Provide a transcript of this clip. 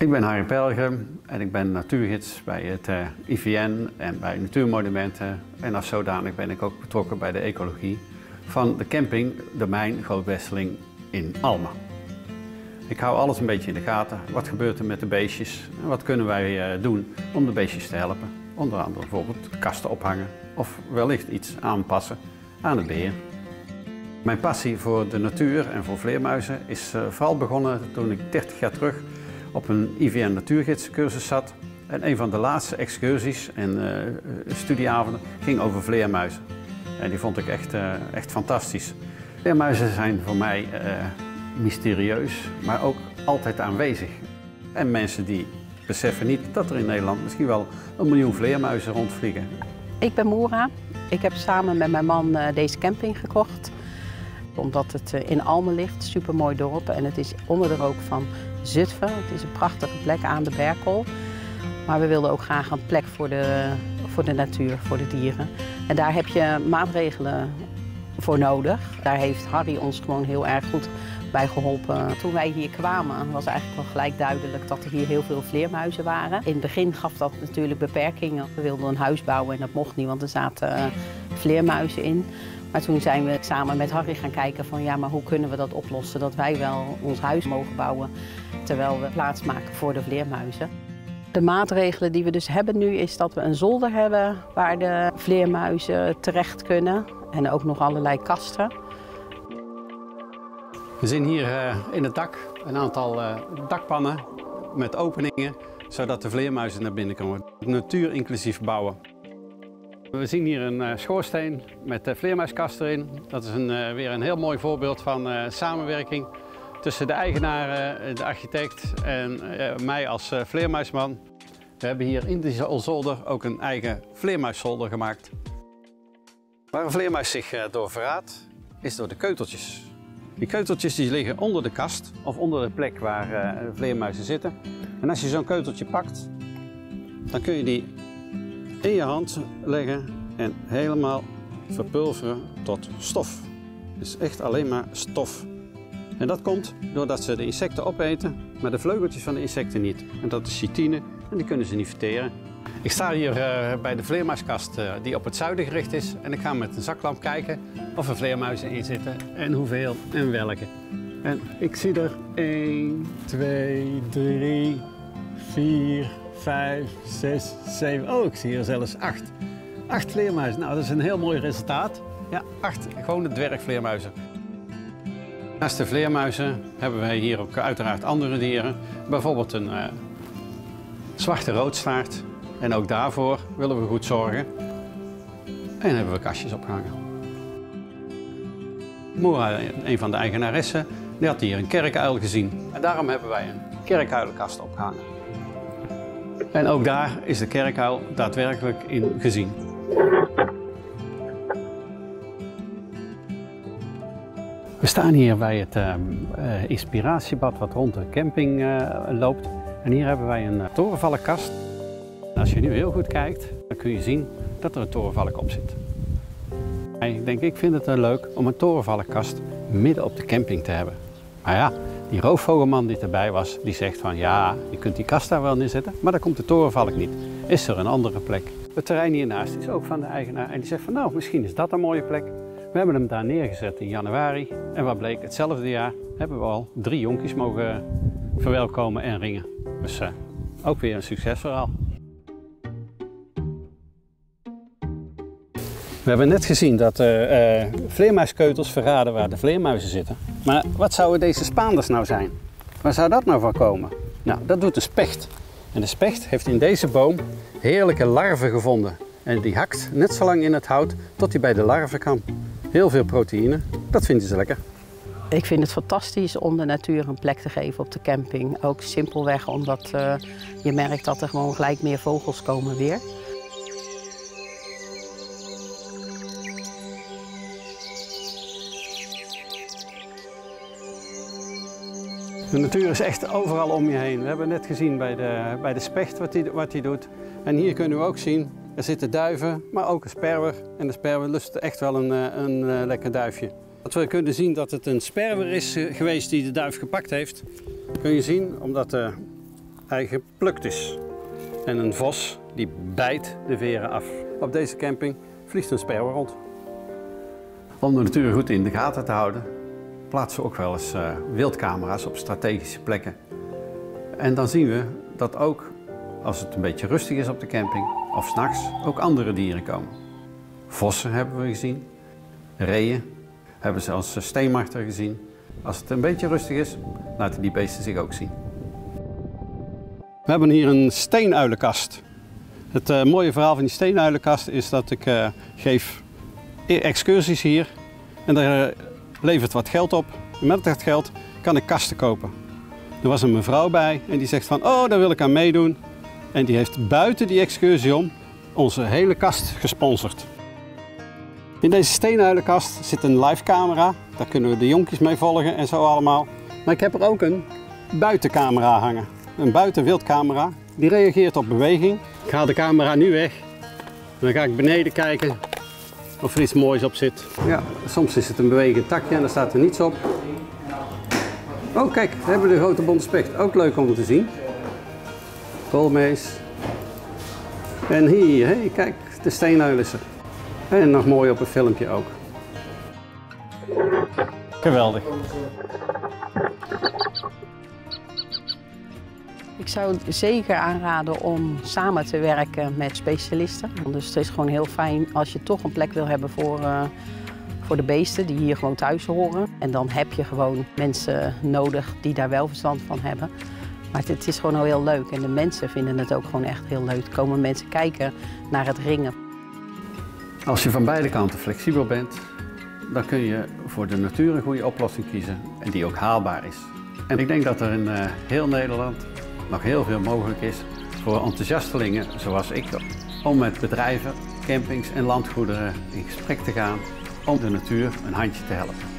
Ik ben Harry Pelgrim en ik ben natuurgids bij het IVN en bij Natuurmonumenten. En als zodanig ben ik ook betrokken bij de ecologie van de camping De Mijn Grootwesteling in Almen. Ik hou alles een beetje in de gaten. Wat gebeurt er met de beestjes? En wat kunnen wij doen om de beestjes te helpen? Onder andere bijvoorbeeld kasten ophangen of wellicht iets aanpassen aan het beheer. Mijn passie voor de natuur en voor vleermuizen is vooral begonnen toen ik 30 jaar terug op een IVN natuurgidscursus zat. En een van de laatste excursies en studieavonden ging over vleermuizen. En die vond ik echt fantastisch. Vleermuizen zijn voor mij mysterieus, maar ook altijd aanwezig. En mensen die beseffen niet dat er in Nederland misschien wel 1 miljoen vleermuizen rondvliegen. Ik ben Moera. Ik heb samen met mijn man deze camping gekocht. Omdat het in Almen ligt, supermooi dorp. En het is onder de rook van Zutphen. Het is een prachtige plek aan de Berkel. Maar we wilden ook graag een plek voor de natuur, voor de dieren. En daar heb je maatregelen voor nodig. Daar heeft Harry ons gewoon heel erg goed bij geholpen. Toen wij hier kwamen was eigenlijk wel gelijk duidelijk dat er hier heel veel vleermuizen waren. In het begin gaf dat natuurlijk beperkingen. We wilden een huis bouwen en dat mocht niet, want er zaten vleermuizen in. Maar toen zijn we samen met Harry gaan kijken van ja, maar hoe kunnen we dat oplossen? Dat wij wel ons huis mogen bouwen terwijl we plaats maken voor de vleermuizen. De maatregelen die we dus hebben nu is dat we een zolder hebben waar de vleermuizen terecht kunnen. En ook nog allerlei kasten. We zien hier in het dak een aantal dakpannen met openingen, zodat de vleermuizen naar binnen komen. Natuur inclusief bouwen. We zien hier een schoorsteen met vleermuiskast erin. Dat is weer een heel mooi voorbeeld van samenwerking tussen de eigenaren, de architect en mij als vleermuisman. We hebben hier in die zolder ook een eigen vleermuiszolder gemaakt. Waar een vleermuis zich door verraadt, is door de keuteltjes. Die keuteltjes die liggen onder de kast of onder de plek waar vleermuizen zitten. En als je zo'n keuteltje pakt, dan kun je die in je hand leggen en helemaal verpulveren tot stof. Dus echt alleen maar stof. En dat komt doordat ze de insecten opeten, maar de vleugeltjes van de insecten niet. En dat is chitine en die kunnen ze niet verteren. Ik sta hier bij de vleermuiskast die op het zuiden gericht is. En ik ga met een zaklamp kijken of er vleermuizen in zitten en hoeveel en welke. En ik zie er 1, 2, 3, 4, 5, 6, 7. Oh, ik zie er zelfs 8. 8 vleermuizen. Nou, dat is een heel mooi resultaat. Ja, 8 gewone dwergvleermuizen. Naast de vleermuizen hebben wij hier ook uiteraard andere dieren. Bijvoorbeeld een zwarte roodstaart. En ook daarvoor willen we goed zorgen. En hebben we kastjes opgehangen. Moera, een van de eigenaressen, die had hier een kerkuil gezien. En daarom hebben wij een kerkuilenkast opgehangen. En ook daar is de kerkuil daadwerkelijk in gezien. We staan hier bij het inspiratiebad wat rond de camping loopt. En hier hebben wij een torenvallenkast. Als je nu heel goed kijkt, dan kun je zien dat er een torenvalk op zit. Ik vind het leuk om een torenvallenkast midden op de camping te hebben. Maar ja, die roofvogelman die erbij was, die zegt van ja, je kunt die kast daar wel neerzetten, maar daar komt de torenvalk niet. Is er een andere plek? Het terrein hiernaast is ook van de eigenaar en die zegt van nou, misschien is dat een mooie plek. We hebben hem daar neergezet in januari en wat bleek, hetzelfde jaar hebben we al 3 jonkies mogen verwelkomen en ringen. Dus ook weer een succesverhaal. We hebben net gezien dat vleermuiskeutels verraden waar de vleermuizen zitten. Maar wat zouden deze spaanders nou zijn? Waar zou dat nou van komen? Nou, dat doet de specht. En de specht heeft in deze boom heerlijke larven gevonden. En die hakt net zo lang in het hout tot hij bij de larven kan. Heel veel proteïne, dat vinden ze lekker. Ik vind het fantastisch om de natuur een plek te geven op de camping. Ook simpelweg omdat je merkt dat er gewoon gelijk meer vogels komen weer. De natuur is echt overal om je heen. We hebben net gezien bij de specht wat hij doet. En hier kunnen we ook zien, er zitten duiven, maar ook een sperwer. En de sperwer lust echt wel een lekker duifje. Dat we kunnen zien dat het een sperwer is geweest die de duif gepakt heeft, kun je zien omdat hij geplukt is. En een vos die bijt de veren af. Op deze camping vliegt een sperwer rond. Om de natuur goed in de gaten te houden, plaatsen we ook wel eens wildcamera's op strategische plekken. En dan zien we dat ook als het een beetje rustig is op de camping of 's nachts ook andere dieren komen. Vossen hebben we gezien, reeën, hebben ze als steenmarter gezien. Als het een beetje rustig is, laten die beesten zich ook zien. We hebben hier een steenuilenkast. Het mooie verhaal van die steenuilenkast is dat ik geef excursies hier en daar levert wat geld op. En met dat geld kan ik kasten kopen. Er was een mevrouw bij en die zegt van, oh, daar wil ik aan meedoen. En die heeft buiten die excursie om onze hele kast gesponsord. In deze steenuilenkast zit een live camera. Daar kunnen we de jonkies mee volgen en zo allemaal. Maar ik heb er ook een buitencamera hangen. Een buitenwildcamera. Die reageert op beweging. Ik haal de camera nu weg. En dan ga ik beneden kijken of er iets moois op zit. Ja, soms is het een bewegend takje en daar staat er niets op. Oh kijk, we hebben de grote bonte specht. Ook leuk om te zien. Koolmees. En hier, hey, kijk, de steenuil is er. En nog mooi op een filmpje ook. Geweldig. Ik zou zeker aanraden om samen te werken met specialisten. Dus het is gewoon heel fijn als je toch een plek wil hebben voor de beesten die hier gewoon thuis horen. En dan heb je gewoon mensen nodig die daar wel verstand van hebben. Maar het is gewoon al heel leuk en de mensen vinden het ook gewoon echt heel leuk. Er komen mensen kijken naar het ringen. Als je van beide kanten flexibel bent, dan kun je voor de natuur een goede oplossing kiezen en die ook haalbaar is. En ik denk dat er in heel Nederland nog heel veel mogelijk is voor enthousiastelingen zoals ik, om met bedrijven, campings en landgoederen in gesprek te gaan om de natuur een handje te helpen.